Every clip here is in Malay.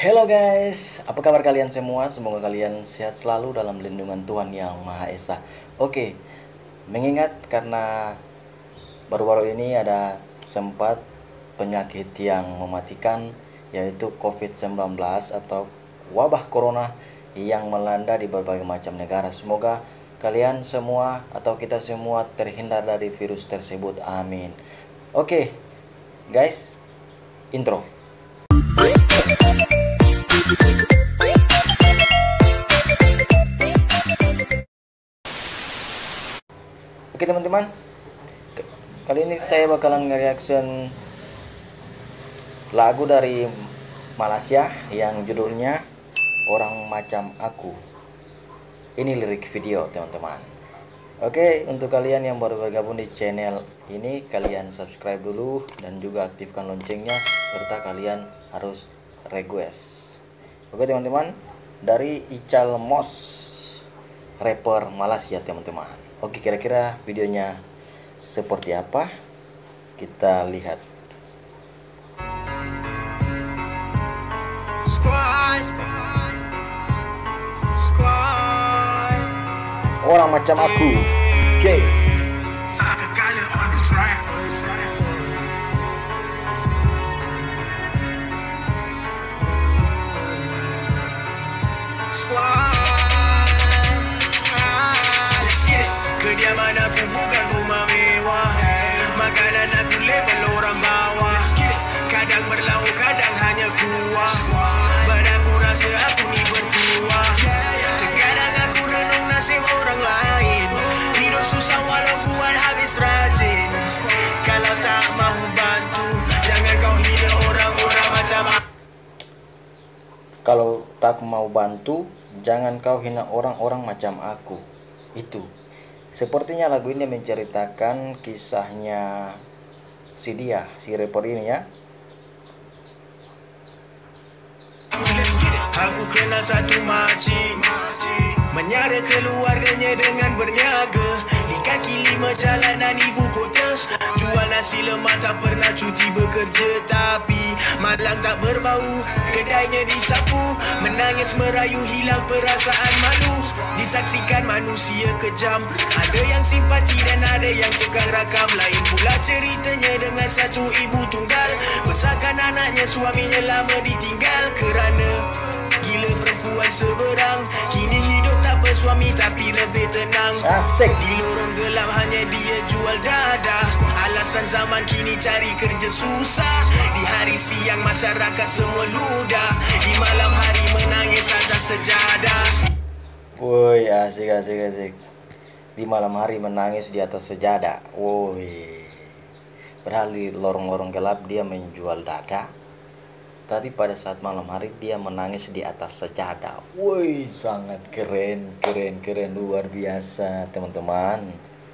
Hello guys, apa kabar kalian semua? Semoga kalian sehat selalu dalam lindungan Tuhan Yang Maha Esa. Oke, mengingat karena baru-baru ini ada sempat penyakit yang mematikan, yaitu COVID-19 atau wabah corona yang melanda di berbagai macam negara. Semoga kalian semua atau kita semua terhindar dari virus tersebut. Amin. Oke, guys, intro. Oke teman-teman, kali ini saya bakalan nge-reaction lagu dari Malaysia yang judulnya Orang Macam Aku. Ini lirik video teman-teman. Oke, untuk kalian yang baru bergabung di channel ini, kalian subscribe dulu dan juga aktifkan loncengnya, serta kalian harus request. Oke teman-teman, dari Ical Mos, rapper Malaysia teman-teman. Oke, kira-kira videonya seperti apa? Kita lihat. Orang macam aku. Oke. Kediaman aku bukan rumah mewah, makanan aku level orang bawah. Kadang berlauk, kadang hanya kuah. Badanku rasa aku ni bertuah. Terkadang aku renung nasib orang lain. Hidup susah walau kuat habis rajin. Kalau tak mahu bantu, jangan kau hina orang-orang macam aku. Kalau tak mau bantu, jangan kau hina orang-orang macam aku. Itu. Sepertinya lagu ini menceritakan kisahnya si rapper ini ya. Aku kenal satu makcik, menyara keluarganya dengan berniaga di kaki 5 jalanan ibu kota. Jual nasi lemak, tak pernah cuti bekerja, tapi malang tak berbau. Kedainya disapu, menangis merayu hilang perasaan malu. Disaksikan manusia kejam, ada yang simpati dan ada yang tukang rakam. Lain pula ceritanya dengan satu ibu tunggal, besarkan anaknya, suaminya lama ditinggal kerana gila perempuan seberang. Kini hidup tak bersuami tapi lebih tenang. Di lorong gelap hanya dia jual dadah. Alasan zaman kini cari kerja susah. Di hari siang masyarakat semua ludah. Di malam hari menangis atas sejadah. Woi, asik. Di malam hari menangis di atas sejadah. Woi. Padahal di lorong-lorong gelap dia menjual dada, tapi pada saat malam hari dia menangis di atas sejadah. Woi, sangat keren, luar biasa teman-teman.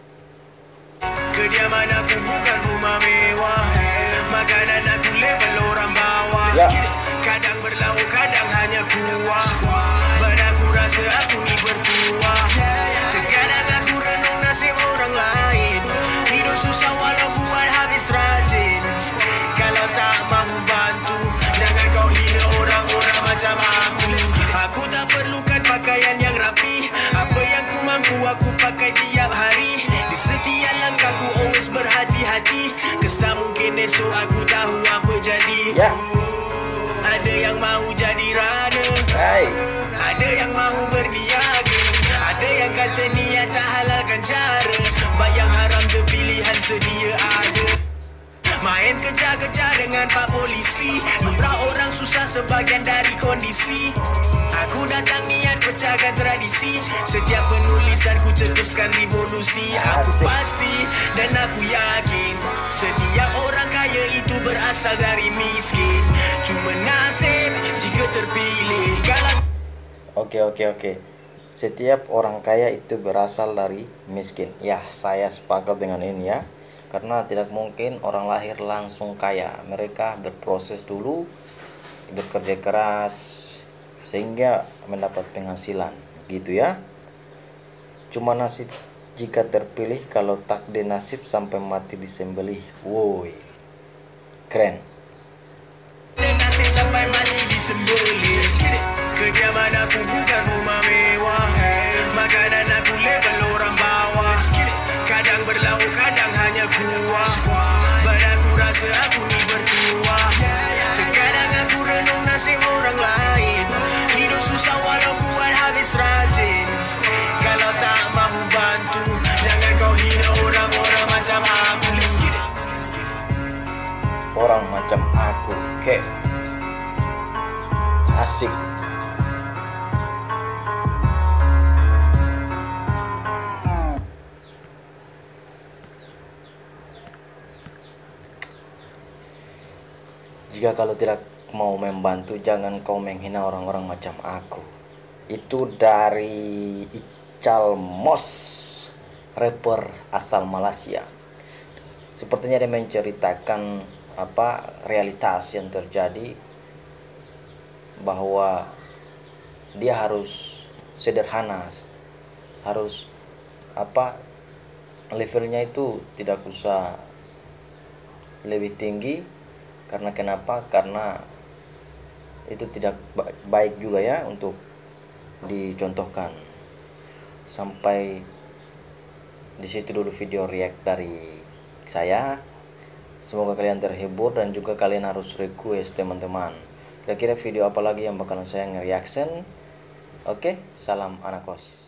Kediaman aku bukan rumah mewah, makanan aku level orang bawah. Kadang berlauk, kadang hanya kuah. Badanku rasa aku ni bertuah. Terkadang aku renung nasib orang lain. Hidup susah walau kuat habis rajin. Kalau tak mahu bantu, jangan kau hina orang-orang macam aku. Aku tak perlukan pakaian yang rapi. Apa yang ku mampu aku pakai tiap hari. Di setiap langkahku always berhati-hati. Kes tak mungkin esok aku tahu apa jadi. Ada yang mahu jadi rana, ada yang mahu berniaga, ada yang kata niat tak halalkan cara. Bayang haram terpilihan sedia ada. Main kejar-kejar dengan pak polisi. Lumrah orang susah sebagian dari kondisi. Aku datang niat pecahkan tradisi. Setiap penulisan ku cetuskan revolusi. Aku pasti dan aku yakin setiap orang kaya itu berasal dari miskin. Cuma nasib jika terpilih. Kalau Oke. Setiap orang kaya itu berasal dari miskin. Ya, saya sepakat dengan ini ya. Karena tidak mungkin orang lahir langsung kaya. Mereka berproses dulu, bekerja keras, sehingga mendapat penghasilan. Gitu ya. Cuma nasib jika terpilih, kalau takdir nasib sampai mati disembelih. Woi, keren. nasib sampai mati disembelih. Oke, asik. Jika kalau tidak mau membantu, jangan kau menghina orang-orang macam aku. Itu dari Ical Mos, rapper asal Malaysia. Sepertinya dia menceritakan realitas yang terjadi, bahwa dia harus sederhana, harus levelnya itu tidak usah lebih tinggi. Karena kenapa? Karena itu tidak baik juga ya untuk dicontohkan. Sampai di situ dulu video react dari saya. Semoga kalian terhibur dan juga kalian harus request teman-teman. Kira-kira video apa lagi yang bakalan saya nge-reaction? Oke, salam anak kos.